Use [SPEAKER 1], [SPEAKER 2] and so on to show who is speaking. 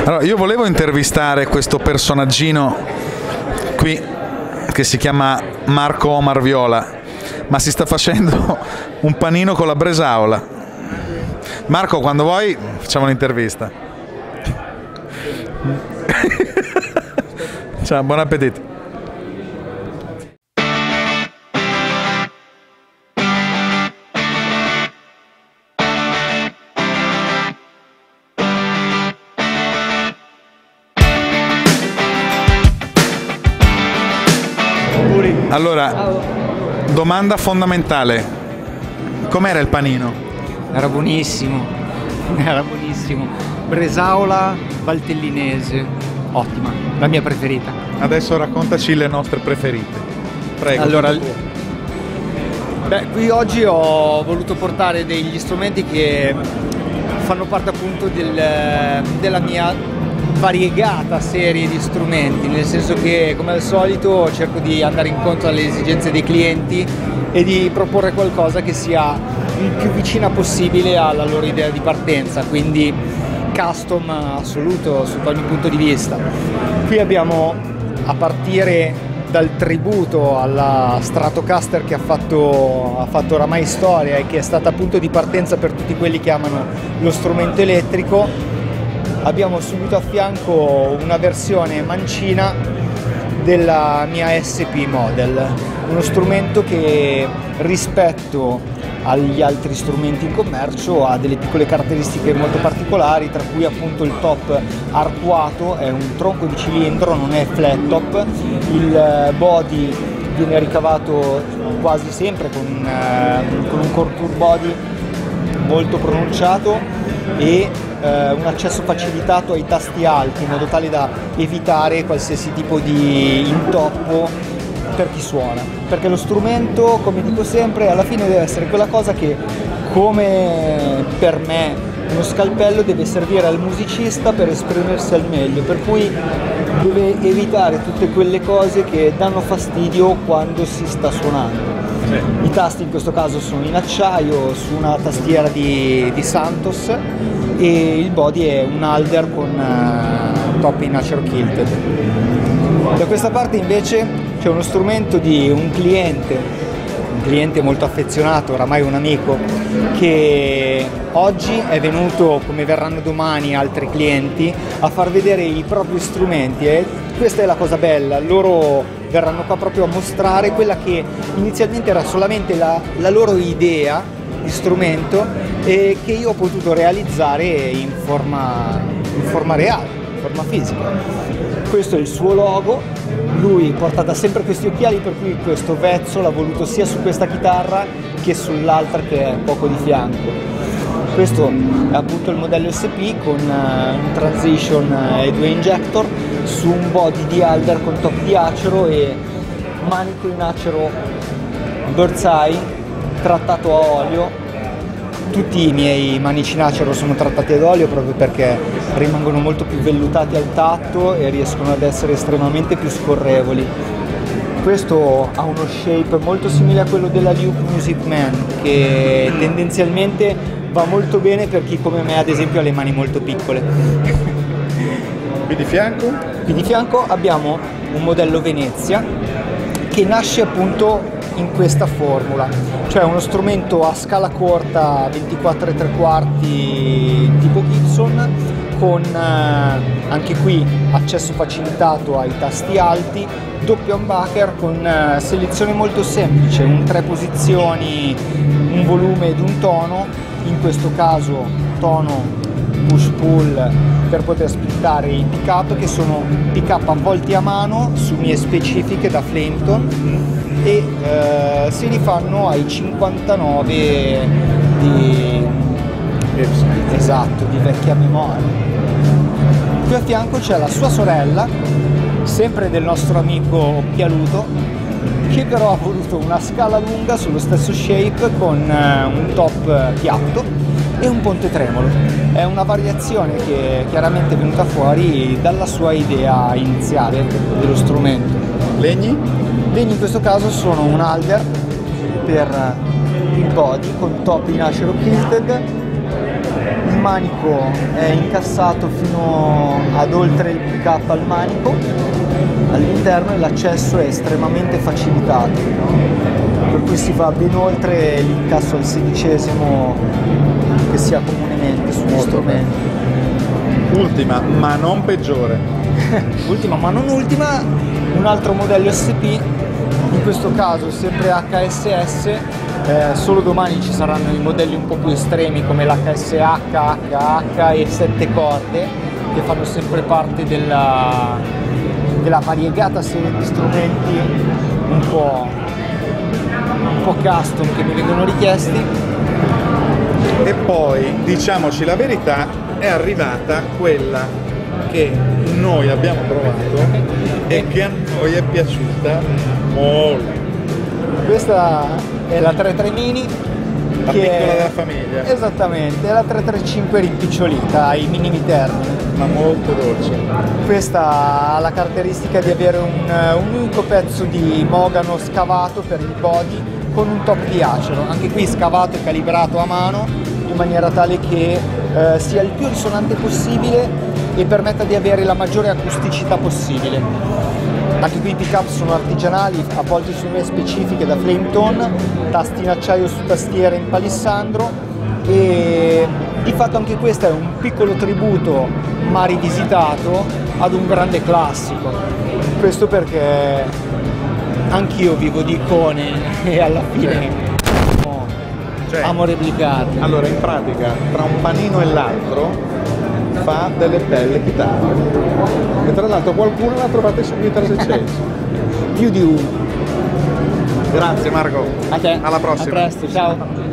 [SPEAKER 1] Allora, io volevo intervistare questo personaggino qui che si chiama Marco Omar Viola, ma si sta facendo un panino con la bresaola. Marco, quando vuoi facciamo un'intervista. Ciao, buon appetito. Allora, domanda fondamentale, com'era il panino?
[SPEAKER 2] Era buonissimo, era buonissimo. Bresaola valtellinese, ottima, la mia preferita.
[SPEAKER 1] Adesso raccontaci le nostre preferite. Prego.
[SPEAKER 2] Allora, qui oggi ho voluto portare degli strumenti che fanno parte appunto della mia variegata serie di strumenti, nel senso che come al solito cerco di andare incontro alle esigenze dei clienti e di proporre qualcosa che sia il più vicina possibile alla loro idea di partenza, quindi custom assoluto sotto ogni punto di vista. Qui abbiamo, a partire dal tributo alla Stratocaster che ha fatto oramai storia e che è stata punto di partenza per tutti quelli che amano lo strumento elettrico, abbiamo subito a fianco una versione mancina della mia SP Model, uno strumento che rispetto agli altri strumenti in commercio ha delle piccole caratteristiche molto particolari, tra cui appunto il top arcuato, è un tronco di cilindro, non è flat top, il body viene ricavato quasi sempre con un contour body molto pronunciato e un accesso facilitato ai tasti alti in modo tale da evitare qualsiasi tipo di intoppo per chi suona, perché lo strumento, come dico sempre, alla fine deve essere quella cosa che, come per me uno scalpello, deve servire al musicista per esprimersi al meglio, per cui deve evitare tutte quelle cose che danno fastidio quando si sta suonando. I tasti in questo caso sono in acciaio su una tastiera di Santos e il body è un Halder con top in acero kilted. Da questa parte invece c'è uno strumento di un cliente molto affezionato, oramai un amico, che oggi è venuto, come verranno domani altri clienti, a far vedere i propri strumenti, e questa è la cosa bella, loro verranno qua proprio a mostrare quella che inizialmente era solamente la loro idea di strumento e che io ho potuto realizzare in forma reale, in forma fisica. Questo è il suo logo, lui porta da sempre questi occhiali, per cui questo vezzo l'ha voluto sia su questa chitarra che sull'altra che è poco di fianco. Questo è appunto il modello SP con un transition e 2 injector su un body di Halder con top di acero e manico in acero bird's eye trattato a olio. Tutti i miei manici in acero sono trattati ad olio proprio perché rimangono molto più vellutati al tatto e riescono ad essere estremamente più scorrevoli. Questo ha uno shape molto simile a quello della Luke Music Man, che tendenzialmente va molto bene per chi come me ad esempio ha le mani molto piccole.
[SPEAKER 1] Qui di fianco?
[SPEAKER 2] Qui di fianco abbiamo un modello Venezia che nasce appunto in questa formula, cioè uno strumento a scala corta 24,75 tipo Gibson, con anche qui accesso facilitato ai tasti alti, doppio humbucker con selezione molto semplice, un 3 posizioni, un volume ed un tono, in questo caso tono push pull per poter splittare i pick up, che sono pick up avvolti a mano su mie specifiche da Flameton e si rifanno ai 59 di esatto, di vecchia memoria. Qui a fianco c'è la sua sorella, sempre del nostro amico Pialuto, che però ha voluto una scala lunga sullo stesso shape con un top piatto e un ponte tremolo. È una variazione che chiaramente è venuta fuori dalla sua idea iniziale dello strumento.
[SPEAKER 1] Legni?
[SPEAKER 2] Legni in questo caso sono un Halder per il body con top in acero kilted, il manico è incassato fino ad oltre il pick up al manico all'interno e l'accesso è estremamente facilitato, per cui si va ben oltre l'incasso al 16° che si ha comunemente sugli strumenti.
[SPEAKER 1] Ultima ma non peggiore.
[SPEAKER 2] Ultima ma non ultima, un altro modello SP, in questo caso sempre HSS, solo domani ci saranno i modelli un po' più estremi come l'HSH, HH e 7 corde, che fanno sempre parte della variegata serie di strumenti un po' custom che mi vengono richiesti.
[SPEAKER 1] E poi, diciamoci la verità, è arrivata quella che noi abbiamo provato e che a noi è piaciuta molto.
[SPEAKER 2] Questa è la 3.3 Mini,
[SPEAKER 1] La piccola della famiglia.
[SPEAKER 2] Esattamente, è la 335 rimpicciolita ai minimi termini.
[SPEAKER 1] Ma molto dolce.
[SPEAKER 2] Questa ha la caratteristica di avere un unico pezzo di mogano scavato per il body con un top di acero, anche qui scavato e calibrato a mano in maniera tale che sia il più risonante possibile e permetta di avere la maggiore acusticità possibile. Anche qui i pick-up sono artigianali, avvolti su nuove specifiche da flame tone, tasti in acciaio su tastiera in palissandro, e di fatto anche questo è un piccolo tributo ma rivisitato ad un grande classico. Questo perché anch'io vivo di icone e alla fine amo replicarle.
[SPEAKER 1] Allora, in pratica, tra un panino e l'altro fa delle belle chitarre, e tra l'altro qualcuno l'ha trovata su Guitar 600.
[SPEAKER 2] Più di uno.
[SPEAKER 1] Grazie Marco,
[SPEAKER 2] A te.
[SPEAKER 1] alla prossima.
[SPEAKER 2] A presto, ciao.